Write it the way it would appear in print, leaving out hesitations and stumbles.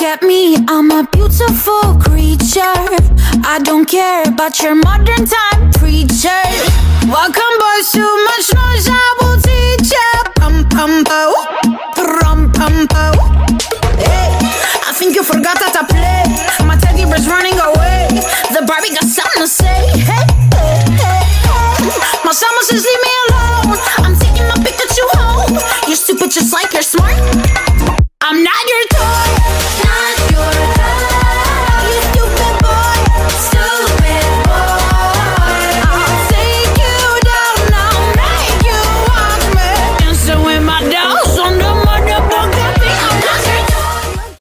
at me, I'm a beautiful creature. I don't care about your modern time preacher. Welcome boys, too much noise, I will teach ya. Pum pum po, rum pum po. Hey, I think you forgot how to play. My teddy bear's running away. The Barbie got something to say. Hey, hey, hey, hey. My summer says leave me